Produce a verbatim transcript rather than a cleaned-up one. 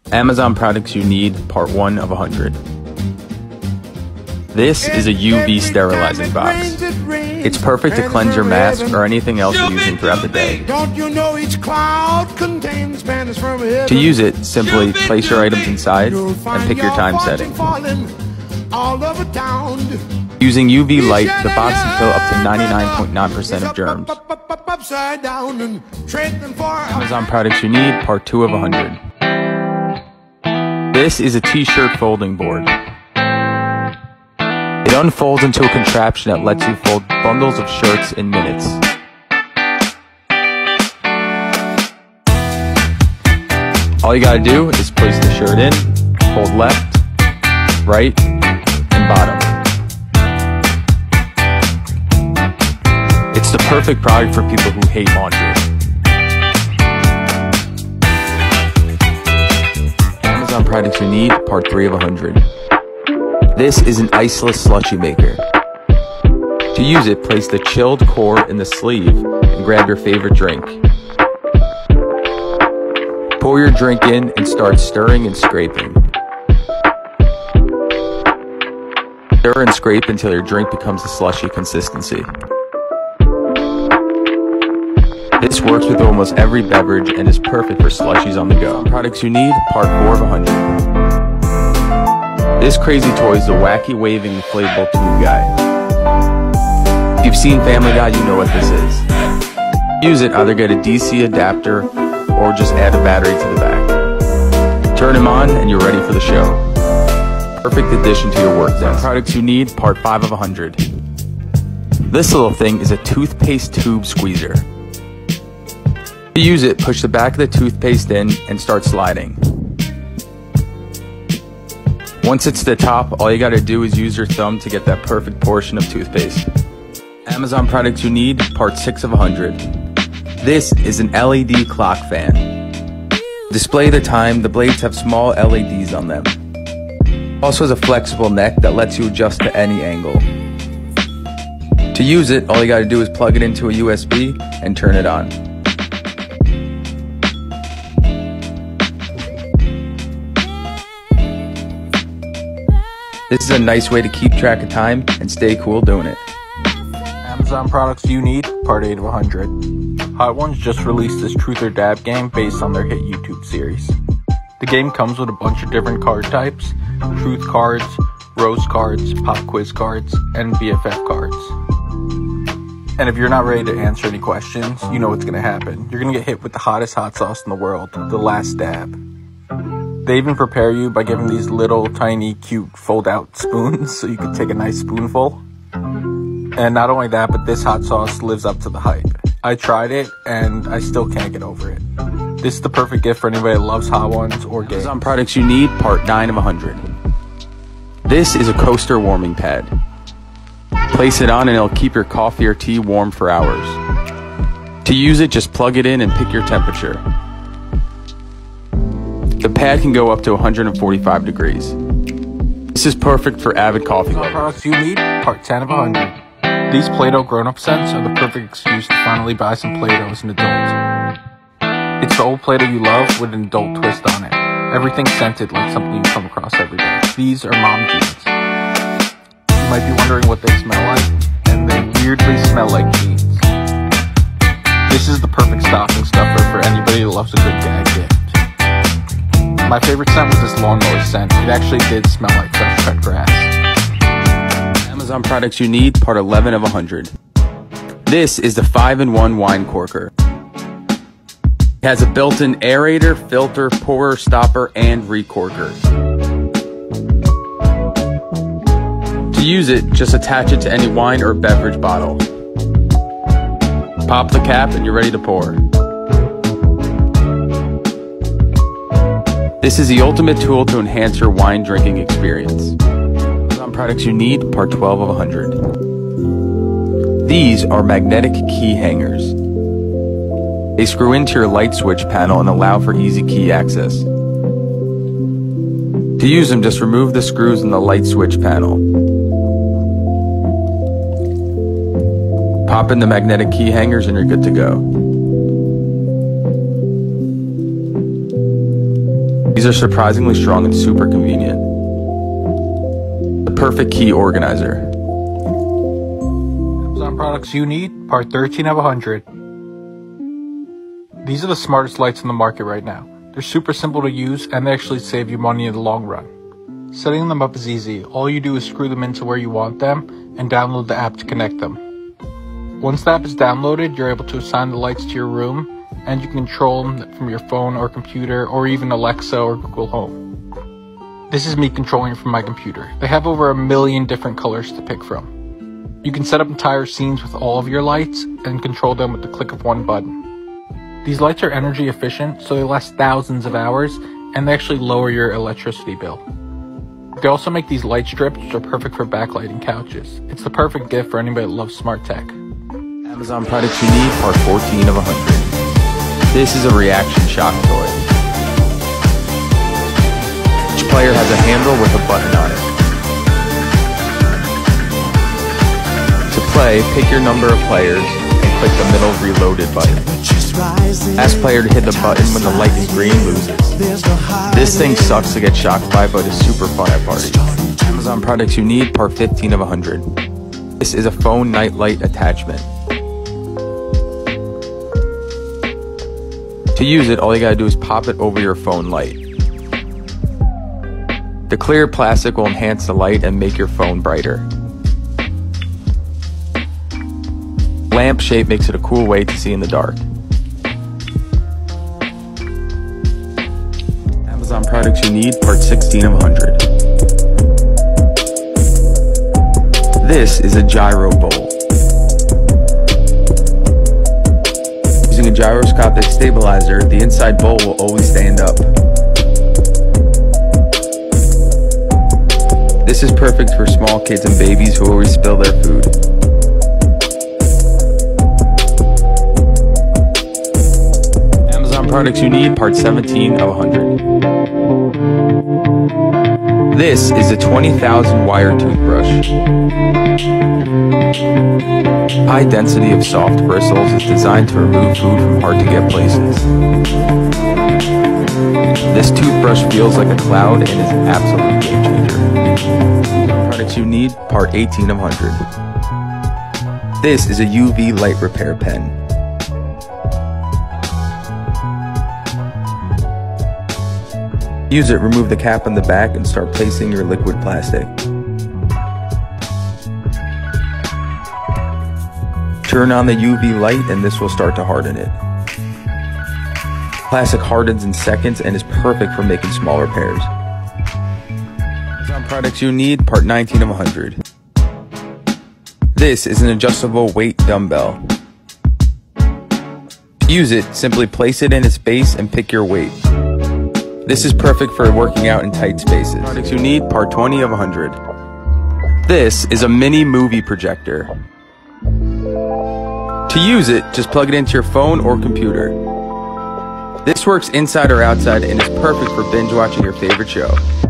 Amazon products you need, part one of one hundred. This is a U V sterilizing box. It's perfect to cleanse your mask or anything else you're using throughout the day. To use it, simply place your items inside and pick your time setting. Using U V light, the box can kill up to ninety-nine point nine percent of germs. Amazon products you need, part two of one hundred. This is a t-shirt folding board. It unfolds into a contraption that lets you fold bundles of shirts in minutes. All you gotta do is place the shirt in, fold left, right, and bottom. It's the perfect product for people who hate laundry. Amazon products you need, part three of one hundred. This is an iceless slushy maker. To use it, place the chilled core in the sleeve and grab your favorite drink. Pour your drink in and start stirring and scraping. Stir and scrape until your drink becomes a slushy consistency. This works with almost every beverage and is perfect for slushies on the go. Products you need, part four of one hundred. This crazy toy is the wacky waving inflatable tube guy. If you've seen Family Guy, you know what this is. Use it, either get a D C adapter or just add a battery to the back. Turn him on and you're ready for the show. Perfect addition to your work desk. Products you need, part five of one hundred. This little thing is a toothpaste tube squeezer. To use it, push the back of the toothpaste in and start sliding. Once it's to the top, all you gotta do is use your thumb to get that perfect portion of toothpaste. Amazon products you need, part six of one hundred. This is an L E D clock fan. To display the time, the blades have small L E Ds on them. Also has a flexible neck that lets you adjust to any angle. To use it, all you gotta do is plug it into a U S B and turn it on. This is a nice way to keep track of time and stay cool doing it. Amazon products you need, part eight of one hundred. Hot Ones just released this Truth or Dab game based on their hit YouTube series. The game comes with a bunch of different card types: truth cards, rose cards, pop quiz cards, and B F F cards. And if you're not ready to answer any questions, you know what's going to happen. You're going to get hit with the hottest hot sauce in the world, the last dab. They even prepare you by giving these little tiny cute fold out spoons so you can take a nice spoonful. And not only that, but this hot sauce lives up to the hype. I tried it and I still can't get over it. This is the perfect gift for anybody that loves Hot Ones or games. Amazon products you need, part nine of one hundred. This is a coaster warming pad. Place it on and it'll keep your coffee or tea warm for hours. To use it, just plug it in and pick your temperature. The pad can go up to one hundred forty-five degrees. This is perfect for avid coffee lovers. Products you need, part ten of one hundred. These Play-Doh grown-up scents are the perfect excuse to finally buy some Play-Doh as an adult. It's the old Play-Doh you love with an adult twist on it. Everything's scented like something you come across every day. These are mom jeans. You might be wondering what they smell like, and they weirdly smell like jeans. This is the perfect stocking stuffer for anybody who loves a good gag gift. My favorite scent was this lawnmower scent. It actually did smell like fresh cut grass. Amazon products you need, part eleven of one hundred. This is the five in one wine corker. It has a built-in aerator, filter, pourer, stopper, and recorker. To use it, just attach it to any wine or beverage bottle. Pop the cap and you're ready to pour. This is the ultimate tool to enhance your wine drinking experience. Amazon products you need, part twelve of one hundred. These are magnetic key hangers. They screw into your light switch panel and allow for easy key access. To use them, just remove the screws in the light switch panel. Pop in the magnetic key hangers and you're good to go. These are surprisingly strong and super convenient. The perfect key organizer. Amazon products you need, part thirteen of one hundred. These are the smartest lights in the market right now. They're super simple to use and they actually save you money in the long run. Setting them up is easy. All you do is screw them into where you want them and download the app to connect them. Once the app is downloaded, you're able to assign the lights to your room and you can control them from your phone or computer or even Alexa or Google Home. This is me controlling from my computer. They have over a million different colors to pick from. You can set up entire scenes with all of your lights and control them with the click of one button. These lights are energy efficient, so they last thousands of hours and they actually lower your electricity bill. They also make these light strips which are perfect for backlighting couches. It's the perfect gift for anybody that loves smart tech. Amazon products you need, part fourteen of one hundred. This is a reaction shock toy. Each player has a handle with a button on it. To play, pick your number of players and click the middle reloaded button. Ask player to hit the button when the light is green loses. This thing sucks to get shocked by, but is super fun at parties. Amazon products you need, part fifteen of one hundred. This is a phone night light attachment. To use it, all you gotta do is pop it over your phone light. The clear plastic will enhance the light and make your phone brighter. Lamp shape makes it a cool way to see in the dark. Amazon products you need, part sixteen of one hundred. This is a gyro bowl. Using a gyroscopic stabilizer, the inside bowl will always stand up. This is perfect for small kids and babies who always spill their food. Amazon products you need, part seventeen of one hundred. This is a twenty thousand wire toothbrush. High density of soft bristles is designed to remove food from hard to get places. This toothbrush feels like a cloud and is an absolute game changer. Products you need, part eighteen of one hundred. This is a U V light repair pen. Use it, remove the cap on the back, and start placing your liquid plastic. Turn on the U V light and this will start to harden it. Plastic hardens in seconds and is perfect for making small repairs. Amazon products you need, part nineteen of one hundred. This is an adjustable weight dumbbell. To use it, simply place it in its base and pick your weight. This is perfect for working out in tight spaces. Products you need, part twenty of one hundred. This is a mini movie projector. To use it, just plug it into your phone or computer. This works inside or outside and is perfect for binge watching your favorite show.